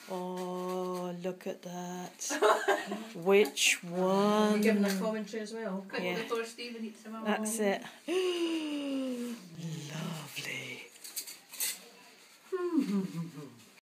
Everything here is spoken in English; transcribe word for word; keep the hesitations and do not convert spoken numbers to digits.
Oh, look at that. Which one? You're giving a commentary as well. Quick Yeah. before Stephen eats them all. That's it.